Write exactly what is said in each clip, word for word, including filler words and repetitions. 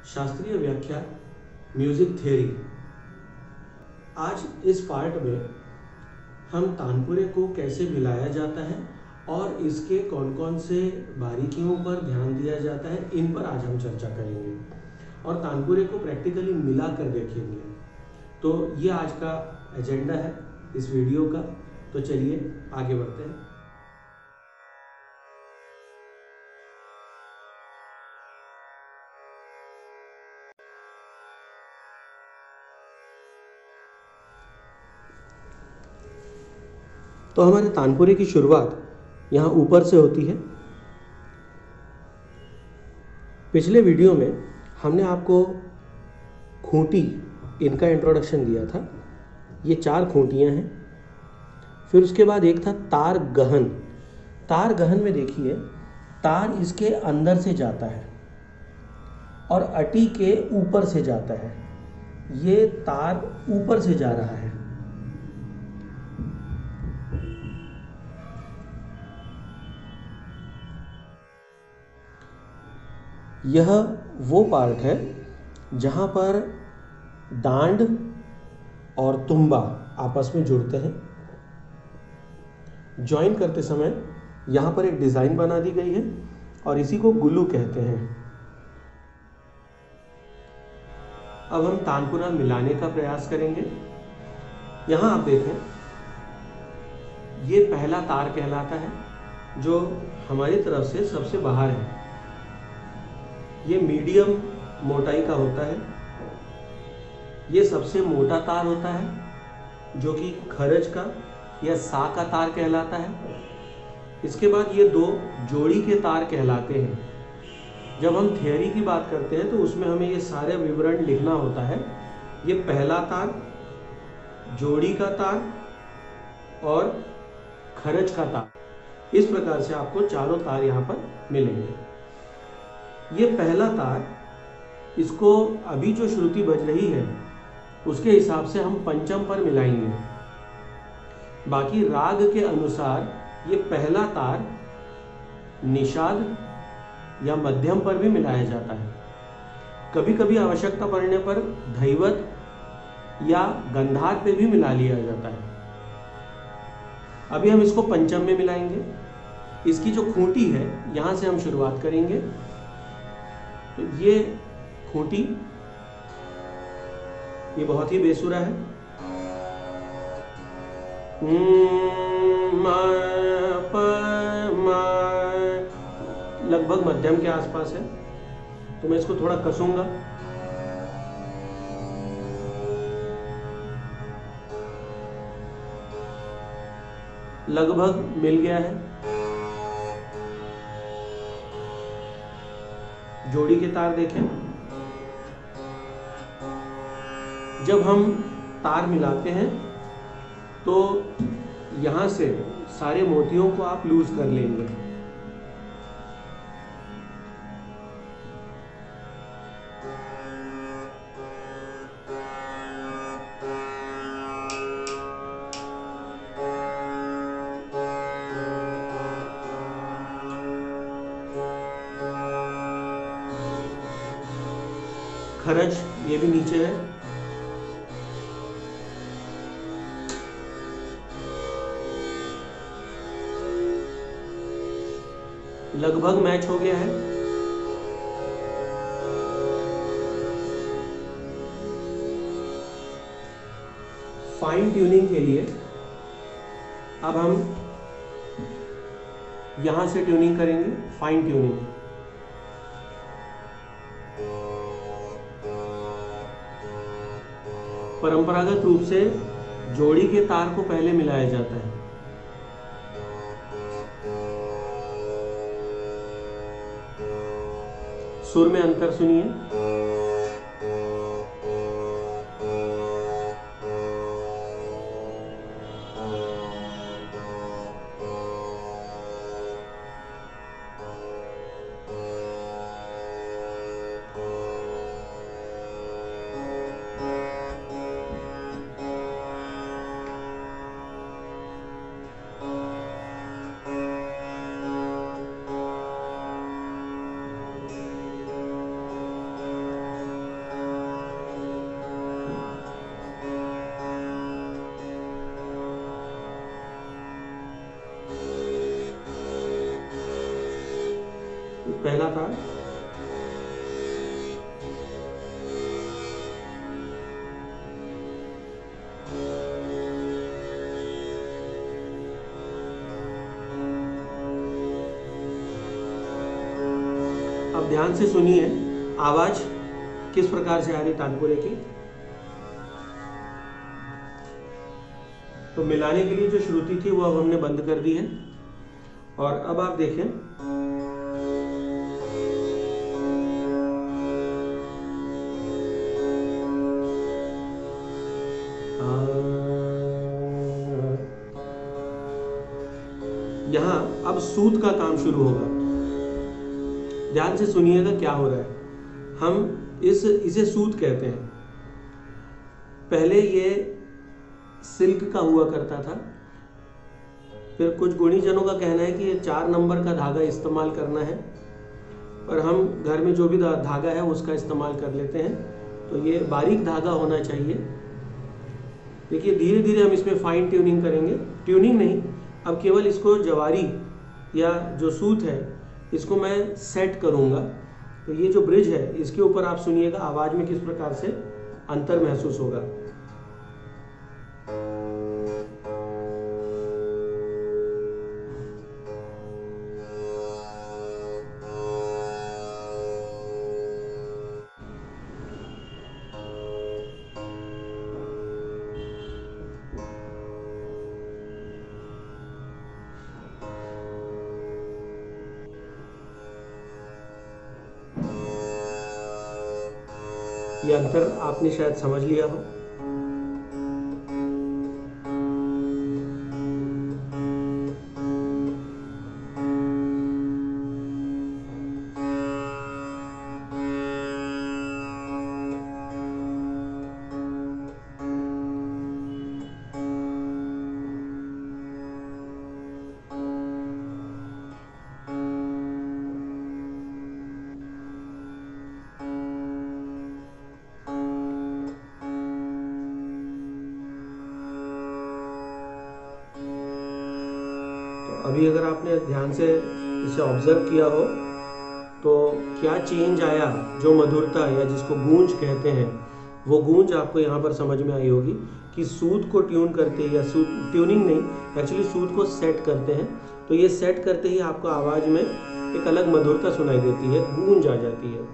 शास्त्रीय व्याख्या music theory. आज इस पार्ट में हम तानपुरे को कैसे मिलाया जाता है और इसके कौन कौन से बारीकियों पर ध्यान दिया जाता है, इन पर आज हम चर्चा करेंगे और तानपुरे को प्रैक्टिकली मिला कर देखेंगे। तो ये आज का एजेंडा है इस वीडियो का। तो चलिए आगे बढ़ते हैं। तो हमारे तानपुरे की शुरुआत यहाँ ऊपर से होती है। पिछले वीडियो में हमने आपको खूंटी इनका इंट्रोडक्शन दिया था। ये चार खूंटियाँ हैं। फिर उसके बाद एक था तार गहन। तार गहन में देखिए, तार इसके अंदर से जाता है और अटी के ऊपर से जाता है। ये तार ऊपर से जा रहा है। यह वो पार्ट है जहाँ पर डांड और तुम्बा आपस में जुड़ते हैं। ज्वाइन करते समय यहाँ पर एक डिज़ाइन बना दी गई है और इसी को गुल्लू कहते हैं। अब हम तानपुरा मिलाने का प्रयास करेंगे। यहाँ आप देखें, ये पहला तार कहलाता है जो हमारी तरफ से सबसे बाहर है। ये मीडियम मोटाई का होता है। ये सबसे मोटा तार होता है जो कि खरज का या सा का तार कहलाता है। इसके बाद ये दो जोड़ी के तार कहलाते हैं। जब हम थियरी की बात करते हैं तो उसमें हमें ये सारे विवरण लिखना होता है। ये पहला तार, जोड़ी का तार और खरज का तार। इस प्रकार से आपको चारों तार यहाँ पर मिलेंगे। ये पहला तार, इसको अभी जो श्रुति बज रही है उसके हिसाब से हम पंचम पर मिलाएंगे। बाकी राग के अनुसार ये पहला तार निषाद या मध्यम पर भी मिलाया जाता है। कभी कभी आवश्यकता पड़ने पर धैवत या गंधार पे भी मिला लिया जाता है। अभी हम इसको पंचम में मिलाएंगे। इसकी जो खूंटी है यहाँ से हम शुरुआत करेंगे। तो ये खूंटी, ये बहुत ही बेसुरा है। म, प, म, लगभग मध्यम के आसपास है। तो मैं इसको थोड़ा कसूंगा। लगभग मिल गया है। जोड़ी के तार देखें। जब हम तार मिलाते हैं तो यहाँ से सारे मोतियों को आप लूज कर लेंगे। खरज ये भी नीचे है। लगभग मैच हो गया है। फाइन ट्यूनिंग के लिए अब हम यहां से ट्यूनिंग करेंगे। फाइन ट्यूनिंग परंपरागत रूप से जोड़ी के तार को पहले मिलाया जाता है। सुर में अंतर सुनिए। तार, अब ध्यान से सुनिए आवाज किस प्रकार से आ रही तानपुरे की। तो मिलाने के लिए जो श्रुति थी वो अब हमने बंद कर दी है, और अब आप देखें यहां अब सूत का काम शुरू होगा। ध्यान से सुनिएगा क्या हो रहा है। हम इस इसे सूत कहते हैं। पहले ये सिल्क का हुआ करता था, फिर कुछ गुणीजनों का कहना है कि ये चार नंबर का धागा इस्तेमाल करना है, और हम घर में जो भी धागा है उसका इस्तेमाल कर लेते हैं। तो ये बारीक धागा होना चाहिए। देखिए धीरे धीरे हम इसमें फाइन ट्यूनिंग करेंगे। ट्यूनिंग नहीं, अब केवल इसको जवारी या जो सूत है इसको मैं सेट करूंगा। तो ये जो ब्रिज है इसके ऊपर आप सुनिएगा आवाज में किस प्रकार से अंतर महसूस होगा। ये अंतर आपने शायद समझ लिया हो। अभी अगर आपने ध्यान से इसे ऑब्जर्व किया हो तो क्या चेंज आया, जो मधुरता या जिसको गूंज कहते हैं वो गूंज आपको यहाँ पर समझ में आई होगी कि सूत को ट्यून करते या सूत ट्यूनिंग नहीं, एक्चुअली सूत को सेट करते हैं। तो ये सेट करते ही आपको आवाज़ में एक अलग मधुरता सुनाई देती है, गूंज आ जाती है।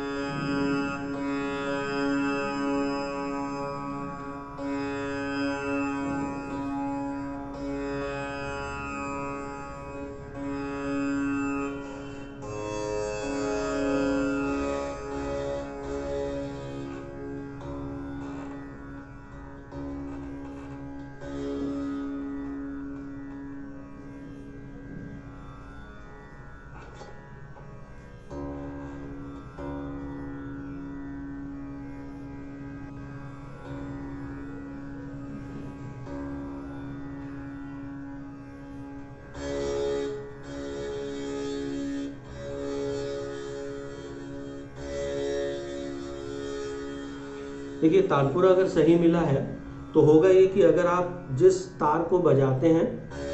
देखिए तानपुरा अगर सही मिला है तो होगा ये कि अगर आप जिस तार को बजाते हैं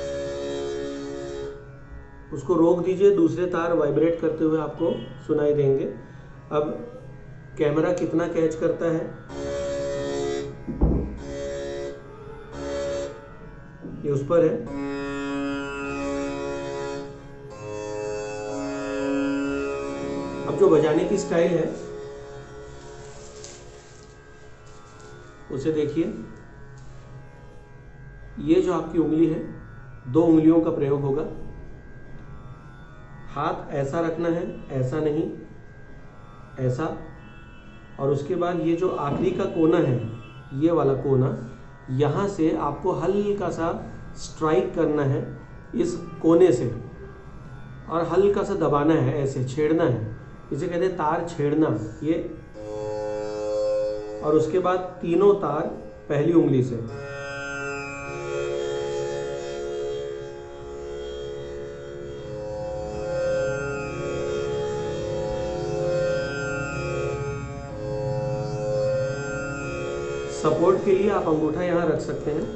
उसको रोक दीजिए, दूसरे तार वाइब्रेट करते हुए आपको सुनाई देंगे। अब कैमरा कितना कैच करता है ये उस पर है। अब जो बजाने की स्टाइल है उसे देखिए। ये जो आपकी उंगली है, दो उंगलियों का प्रयोग होगा। हाथ ऐसा रखना है, ऐसा नहीं, ऐसा। और उसके बाद ये जो आखिरी का कोना है, ये वाला कोना, यहाँ से आपको हल्का सा स्ट्राइक करना है इस कोने से, और हल्का सा दबाना है, ऐसे छेड़ना है। इसे कहते हैं तार छेड़ना ये। और उसके बाद तीनों तार पहली उंगली से। सपोर्ट के लिए आप अंगूठा यहाँ रख सकते हैं,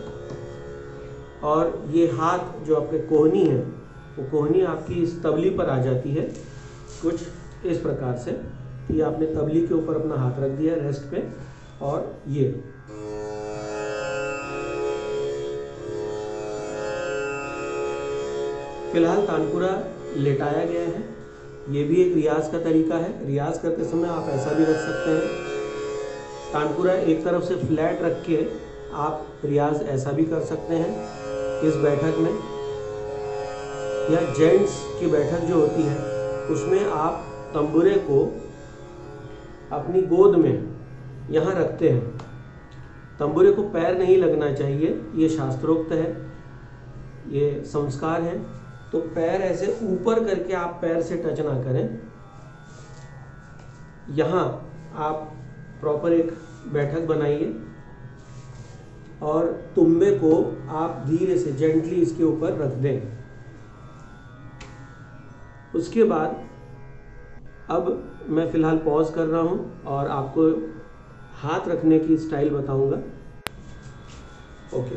और ये हाथ जो आपके कोहनी है वो कोहनी आपकी इस तबली पर आ जाती है, कुछ इस प्रकार से कि आपने तबली के ऊपर अपना हाथ रख दिया रेस्ट पे, और ये फिलहाल तानपुरा लेटाया गया है। ये भी एक रियाज का तरीका है। रियाज करते समय आप ऐसा भी रख सकते हैं। तानपुरा एक तरफ से फ्लैट रख के आप रियाज ऐसा भी कर सकते हैं इस बैठक में, या जेंट्स की बैठक जो होती है उसमें आप तंबुरे को अपनी गोद में यहाँ रखते हैं। तंबुरे को पैर नहीं लगना चाहिए, ये शास्त्रोक्त है, ये संस्कार है। तो पैर ऐसे ऊपर करके आप पैर से टच ना करें। यहाँ आप प्रॉपर एक बैठक बनाइए और तुम्बे को आप धीरे से जेंटली इसके ऊपर रख दें। उसके बाद अब मैं फ़िलहाल पॉज कर रहा हूँ और आपको हाथ रखने की स्टाइल बताऊंगा। ओके,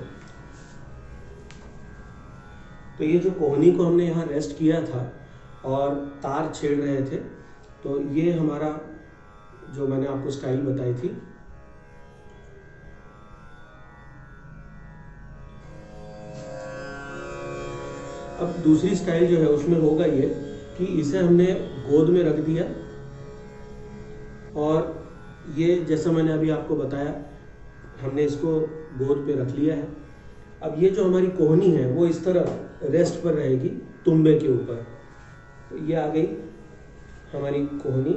तो ये जो कोहनी को हमने यहाँ रेस्ट किया था और तार छेड़ रहे थे, तो ये हमारा जो मैंने आपको स्टाइल बताई थी। अब दूसरी स्टाइल जो है उसमें होगा ये कि इसे हमने गोद में रख दिया और ये जैसा मैंने अभी आपको बताया हमने इसको गोद पे रख लिया है। अब ये जो हमारी कोहनी है वो इस तरफ रेस्ट पर रहेगी तुम्बे के ऊपर। तो ये आ गई हमारी कोहनी।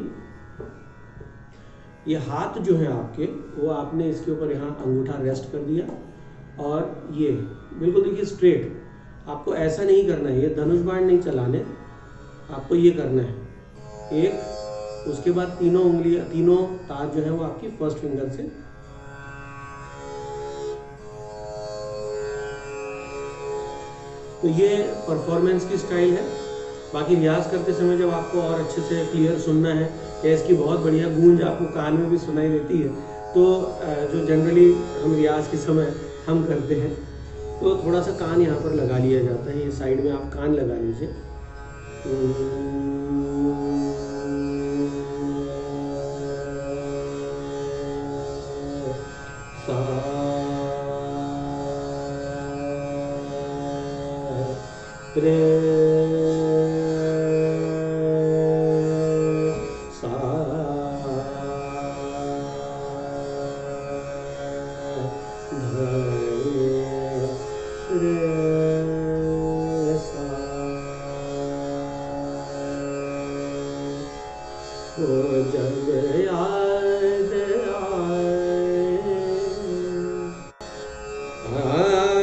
ये हाथ जो है आपके वो आपने इसके ऊपर यहाँ अंगूठा रेस्ट कर दिया और ये बिल्कुल देखिए स्ट्रेट। आपको ऐसा नहीं करना है, ये धनुष बाण नहीं चलाने, आपको ये करना है एक, उसके बाद तीनों उंगलियां तीनों तार जो है वो आपकी फर्स्ट फिंगर से तो ये परफॉर्मेंस की स्टाइल है। बाकी रियाज करते समय जब आपको और अच्छे से क्लियर सुनना है या इसकी बहुत बढ़िया गूंज आपको कान में भी सुनाई देती है, तो जो जनरली हम रियाज के समय हम करते हैं तो थोड़ा सा कान यहाँ पर लगा लिया जाता है। ये साइड में आप कान लगा लीजिए। रे सा ध रे सा। ओ जब याद आए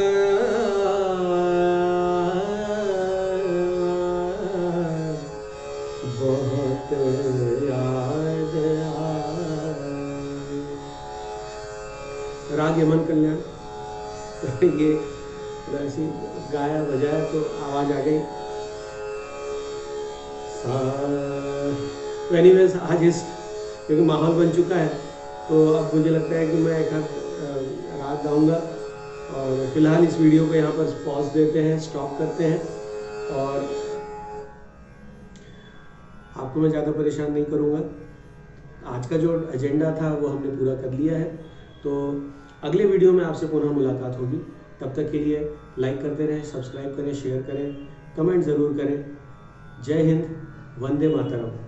बहुत याद राग यमन कल्याण। तो ये ऐसी गाया बजाया तो आवाज आ गई। तो एनीवेज आज इस क्योंकि माहौल बन चुका है तो अब मुझे लगता है कि मैं एक आध राग गाऊंगा और फिलहाल इस वीडियो को यहाँ पर पॉज देते हैं, स्टॉप करते हैं और आपको मैं ज़्यादा परेशान नहीं करूँगा। आज का जो एजेंडा था वो हमने पूरा कर लिया है। तो अगले वीडियो में आपसे पुनः मुलाकात होगी। तब तक के लिए लाइक करते रहें, सब्सक्राइब करें, शेयर करें, कमेंट ज़रूर करें। जय हिंद, वंदे मातरम।